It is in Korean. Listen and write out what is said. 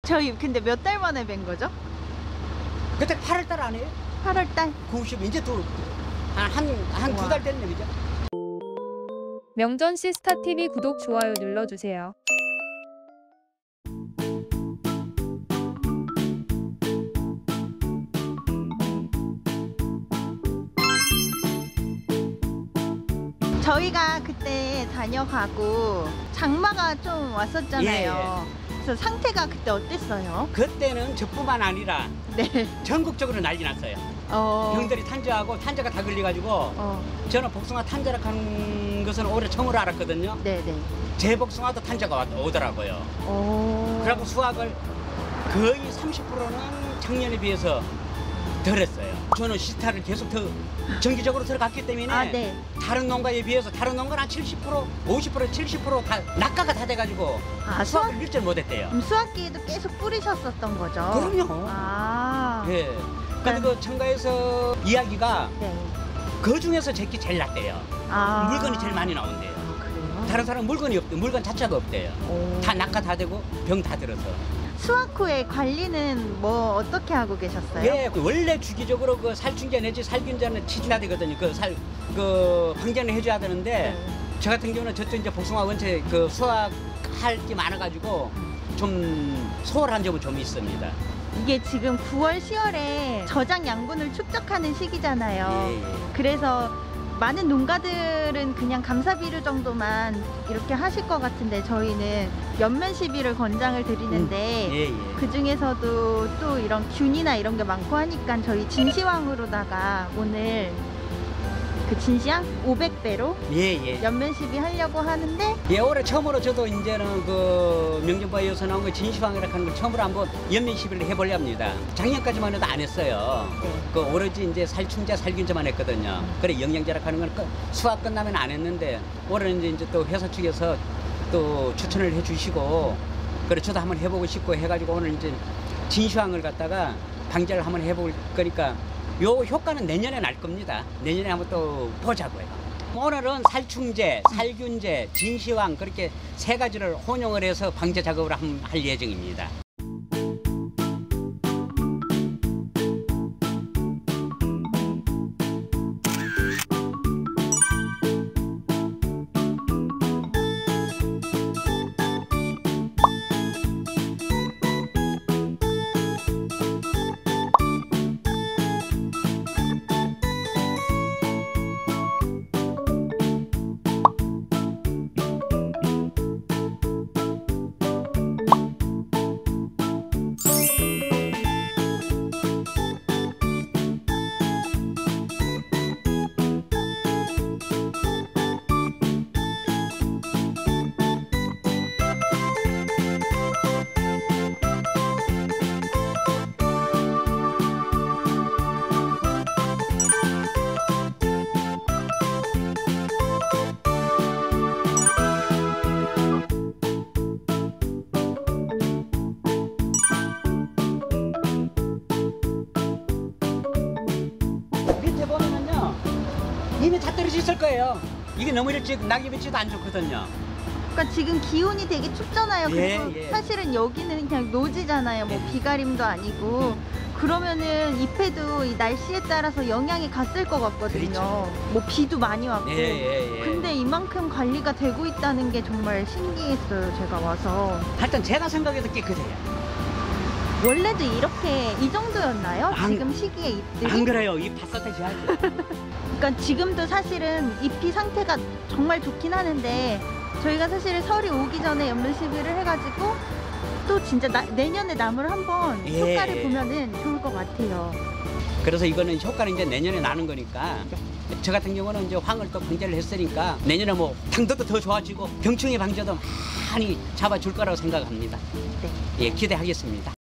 저희 근데 몇 달 만에 뵌 거죠? 그때 8월달 아니에요? 8월달? 90 이제 또 한 두 달 됐네, 그죠? 명전시 스타TV 구독, 좋아요 눌러주세요. 저희가 그때 다녀가고 장마가 좀 왔었잖아요. 그래서 상태가 그때 어땠어요? 그때는 저뿐만 아니라 네. 전국적으로 난리 났어요. 병들이 탄저하고 탄저가 다 걸려가지고 저는 복숭아 탄저라 하는 것은 올해 처음으로 알았거든요. 네네. 제 복숭아도 탄저가 오더라고요. 그리고 수확을 거의 30%는 작년에 비해서 덜 했어요. 저는 시타를 계속 더 정기적으로 들어갔기 때문에 네. 다른 농가에 비해서 다른 농가는 한 70%, 50%, 70% 다 낙가가 다 돼가지고 수확을 일절 못했대요. 수확기에도 계속 뿌리셨었던 거죠? 그럼요. 예. 근데 그 첨가에서 이야기가 그 중에서 제게 제일 낫대요. 물건이 제일 많이 나온대요. 그래요? 다른 사람은 물건이 없대. 물건 자체가 없대요. 다 낙가 다 되고 병 다 들어서. 수확 후에 관리는 뭐 어떻게 하고 계셨어요? 예, 원래 주기적으로 그 살충제 내지 살균제는 치줘야 되거든요. 그 방제는 해줘야 되는데 저 같은 경우는 저쪽 이제 복숭아 원체 그 수확할 게 많아가지고 좀 소홀한 점은 좀 있습니다. 이게 지금 9월, 10월에 저장 양분을 축적하는 시기잖아요. 그래서 많은 농가들은 그냥 감사비료 정도만 이렇게 하실 것 같은데 저희는 연면 시비를 권장을 드리는데 그 중에서도 또 이런 균이나 이런 게 많고 하니까 저희 진시황으로다가 오늘 그 진시황 500배로 연면 시비 하려고 하는데 올해 처음으로 저도 이제는 그 명전바이오에서 나온 거 진시황이라고 하는 걸 처음으로 한번 연면 시비를 해보려 합니다. 작년까지만 해도 안 했어요. 그 오로지 이제 살충제, 살균제만 했거든요. 그래 영양제라고 하는 건 수확 끝나면 안 했는데 올해는 이제 또 회사 측에서 또 추천을 해주시고 그래 저도 한번 해보고 싶고 해가지고 오늘 이제 진시황을 갖다가 방제를 한번 해볼 거니까 요 효과는 내년에 날 겁니다. 내년에 한번 또 보자고요. 오늘은 살충제, 살균제, 진시황 그렇게 세 가지를 혼용을 해서 방제 작업을 할 예정입니다. 이미 다 떨어져 있을 거예요. 이게 너무 일찍 낙엽이 지도 안 좋거든요. 그러니까 지금 기온이 되게 춥잖아요. 그리고 사실은 여기는 그냥 노지잖아요. 뭐 비가림도 아니고 그러면은 잎에도 이 날씨에 따라서 영향이 갔을 것 같거든요. 뭐 비도 많이 왔고 근데 이만큼 관리가 되고 있다는 게 정말 신기했어요. 제가 와서 하여튼 제가 생각해도 깨끗해요. 원래도 이렇게 이 정도였나요? 지금 시기에 잎들이? 안 그래요. 잎 바싹하지 않아요. 그러니까 지금도 사실은 잎이 상태가 정말 좋긴 하는데 저희가 사실 설이 오기 전에 연면 시비를 해가지고 또 진짜 내년에 나무를 한번 효과를 보면은 좋을 것 같아요. 그래서 이거는 효과는 이제 내년에 나는 거니까 저 같은 경우는 이제 황을 또 방제를 했으니까 내년에 뭐 당도도 더 좋아지고 병충해 방제도 많이 잡아줄 거라고 생각합니다. 기대하겠습니다.